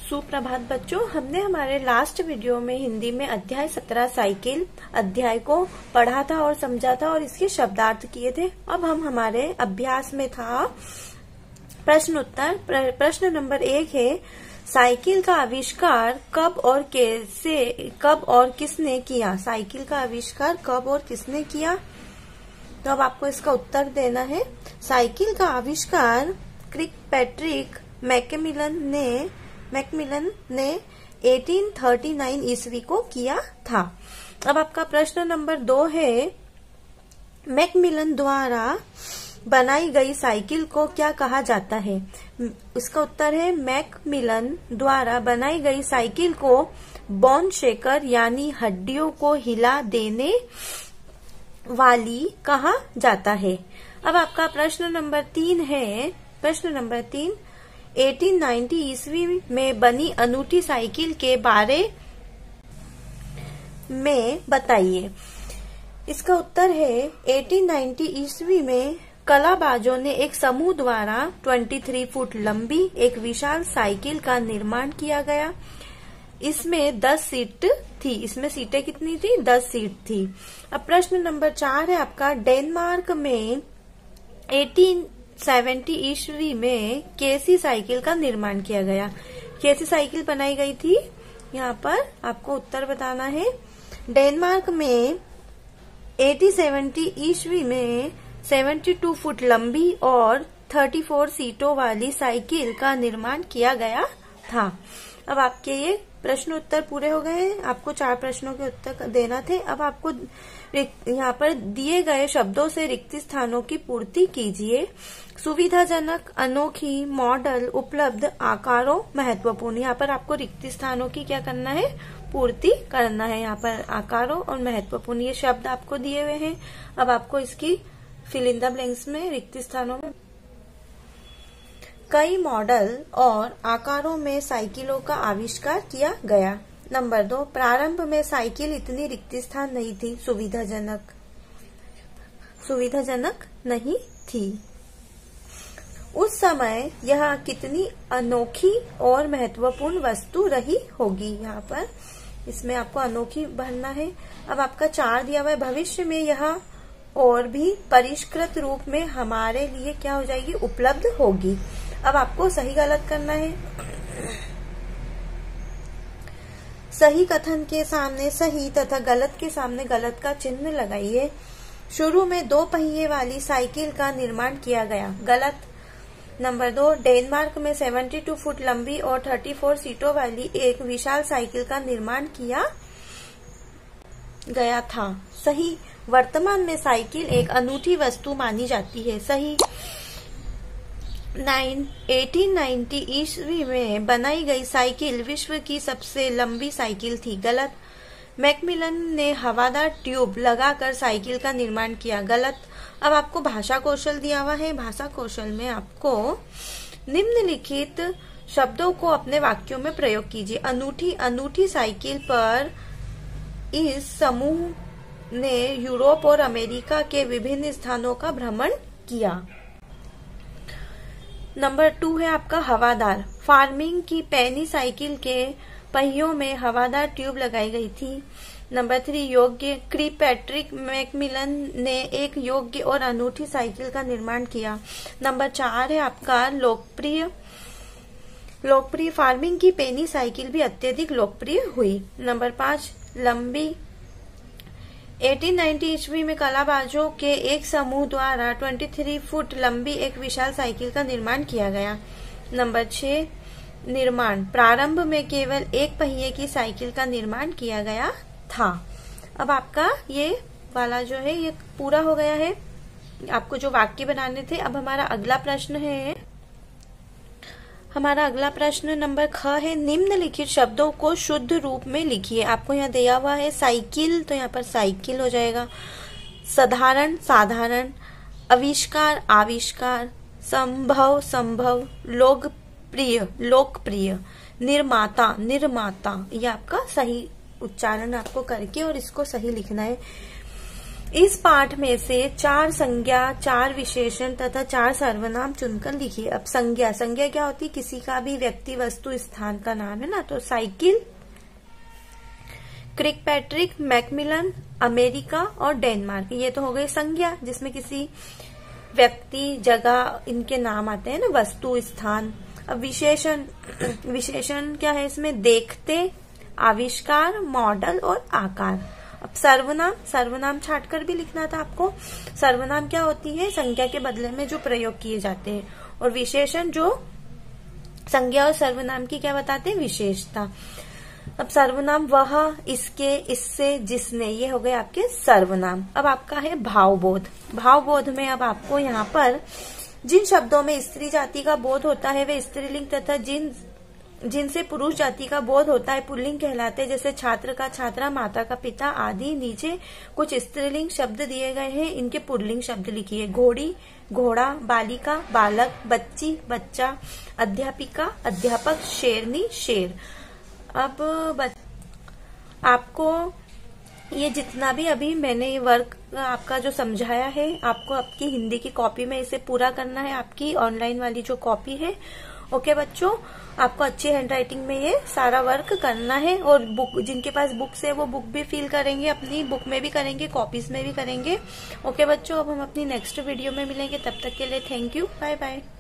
सुप्रभात बच्चों, हमने हमारे लास्ट वीडियो में हिंदी में अध्याय 17 साइकिल अध्याय को पढ़ा था और समझा था और इसके शब्दार्थ किए थे। अब हम हमारे अभ्यास में था प्रश्न उत्तर। प्रश्न नंबर 1 है, साइकिल का आविष्कार कब और किसने किया? साइकिल का आविष्कार कब और किसने किया? तो अब आपको इसका उत्तर देना है। साइकिल का आविष्कार किर्कपैट्रिक मैकमिलन ने 1839 ईस्वी को किया था। अब आपका प्रश्न नंबर 2 है, मैकमिलन द्वारा बनाई गई साइकिल को क्या कहा जाता है? इसका उत्तर है, मैकमिलन द्वारा बनाई गई साइकिल को बोन शेकर यानी हड्डियों को हिला देने वाली कहा जाता है। अब आपका प्रश्न नंबर 3 है। प्रश्न नंबर 3, 1890 ईस्वी में बनी अनूठी साइकिल के बारे में बताइए। इसका उत्तर है, 1890 ईस्वी में कलाबाजों ने एक समूह द्वारा 23 फुट लंबी एक विशाल साइकिल का निर्माण किया गया। इसमें 10 सीट थी। इसमें सीटें कितनी थी? 10 सीट थी। अब प्रश्न नंबर 4 है आपका, डेनमार्क में 1870 ईस्वी में कैसी साइकिल का निर्माण किया गया? कैसी साइकिल बनाई गई थी? यहाँ पर आपको उत्तर बताना है। डेनमार्क में 1870 ईस्वी में 72 फुट लंबी और 34 सीटों वाली साइकिल का निर्माण किया गया था। अब आपके ये प्रश्न उत्तर पूरे हो गए हैं। आपको 4 प्रश्नों के उत्तर देना थे। अब आपको यहाँ पर दिए गए शब्दों से रिक्त स्थानों की पूर्ति कीजिए। सुविधाजनक, अनोखी, मॉडल, उपलब्ध, आकारों, महत्वपूर्ण। यहाँ पर आपको रिक्त स्थानों की क्या करना है? पूर्ति करना है। यहाँ पर आकारों और महत्वपूर्ण ये शब्द आपको दिए हुए हैं। अब आपको इसकी फिल इन द ब्लैंक्स में रिक्त स्थानों में कई मॉडल और आकारों में साइकिलों का आविष्कार किया गया। नंबर 2, प्रारंभ में साइकिल इतनी रिक्त स्थान नहीं थी, सुविधाजनक नहीं थी। उस समय यह कितनी अनोखी और महत्वपूर्ण वस्तु रही होगी। यहाँ पर इसमें आपको अनोखी भरना है। अब आपका 4 दिया हुआ है, भविष्य में यह और भी परिष्कृत रूप में हमारे लिए क्या हो जाएगी? उपलब्ध होगी। अब आपको सही गलत करना है। सही कथन के सामने सही तथा गलत के सामने गलत का चिन्ह लगाइए। शुरू में 2 पहिए वाली साइकिल का निर्माण किया गया। गलत। नंबर 2, डेनमार्क में 72 फुट लंबी और 34 सीटों वाली एक विशाल साइकिल का निर्माण किया गया था। सही। वर्तमान में साइकिल एक अनूठी वस्तु मानी जाती है। सही। 1890 ईस्वी में बनाई गई साइकिल विश्व की सबसे लंबी साइकिल थी। गलत। मैकमिलन ने हवादार ट्यूब लगाकर साइकिल का निर्माण किया। गलत। अब आपको भाषा कौशल दिया हुआ है। भाषा कौशल में आपको निम्नलिखित शब्दों को अपने वाक्यों में प्रयोग कीजिए। अनूठी साइकिल पर इस समूह ने यूरोप और अमेरिका के विभिन्न स्थानों का भ्रमण किया। नंबर 2 है आपका, हवादार। फार्मिंग की पैनी साइकिल के पहियों में हवादार ट्यूब लगाई गई थी। नंबर 3, योग्य। किर्कपैट्रिक मैकमिलन ने एक योग्य और अनूठी साइकिल का निर्माण किया। नंबर 4 है आपका, लोकप्रिय। फार्मिंग की पैनी साइकिल भी अत्यधिक लोकप्रिय हुई। नंबर 5, लंबी। 1890 ईस्वी में कलाबाजों के एक समूह द्वारा 23 फुट लंबी एक विशाल साइकिल का निर्माण किया गया। नंबर 6, निर्माण। प्रारंभ में केवल एक पहिए की साइकिल का निर्माण किया गया था। अब आपका ये वाला जो है ये पूरा हो गया है। आपको जो वाक्य बनाने थे। अब हमारा अगला प्रश्न है। हमारा अगला प्रश्न नंबर ख है, निम्नलिखित शब्दों को शुद्ध रूप में लिखिए। आपको यहाँ दिया हुआ है साइकिल, तो यहाँ पर साइकिल हो जाएगा। साधारण, साधारण। आविष्कार, आविष्कार। संभव, लोकप्रिय। निर्माता, निर्माता। ये आपका सही उच्चारण आपको करके और इसको सही लिखना है। इस पाठ में से 4 संज्ञा, 4 विशेषण तथा 4 सर्वनाम चुनकर लिखिए। अब संज्ञा, संज्ञा क्या होती है? किसी का भी व्यक्ति, वस्तु, स्थान का नाम है ना। तो साइकिल, क्रिकपैट्रिक, मैकमिलन, अमेरिका और डेनमार्क, ये तो हो गई संज्ञा, जिसमें किसी व्यक्ति, जगह, इनके नाम आते हैं ना, वस्तु, स्थान। अब विशेषण, विशेषण क्या है इसमें? देखते, आविष्कार, मॉडल और आकार। अब सर्वनाम, सर्वनाम छाटकर भी लिखना था आपको। सर्वनाम क्या होती है? संज्ञा के बदले में जो प्रयोग किए जाते हैं। और विशेषण जो संज्ञा और सर्वनाम की क्या बताते हैं? विशेषता। अब सर्वनाम वह, इसके, इससे, जिसने, ये हो गए आपके सर्वनाम। अब आपका है भावबोध। भावबोध में अब आपको यहाँ पर जिन शब्दों में स्त्री जाति का बोध होता है वे स्त्रीलिंग तथा जिनसे पुरुष जाति का बोध होता है पुल्लिंग कहलाते हैं। जैसे छात्र का छात्रा, माता का पिता आदि। नीचे कुछ स्त्रीलिंग शब्द दिए गए हैं, इनके पुल्लिंग शब्द लिखिए। घोड़ी, घोड़ा, बालिका, बालक, बच्ची, बच्चा, अध्यापिका, अध्यापक, शेरनी, शेर। अब आपको ये जितना भी अभी मैंने ये वर्क आपका जो समझाया है, आपको आपकी हिंदी की कॉपी में इसे पूरा करना है, आपकी ऑनलाइन वाली जो कॉपी है। ओके बच्चों, आपको अच्छी हैंडराइटिंग में ये सारा वर्क करना है। और बुक, जिनके पास बुक्स है वो बुक भी फिल करेंगे, अपनी बुक में भी करेंगे, कॉपीज में भी करेंगे। ओके बच्चों, अब हम अपनी नेक्स्ट वीडियो में मिलेंगे। तब तक के लिए थैंक यू, बाय बाय।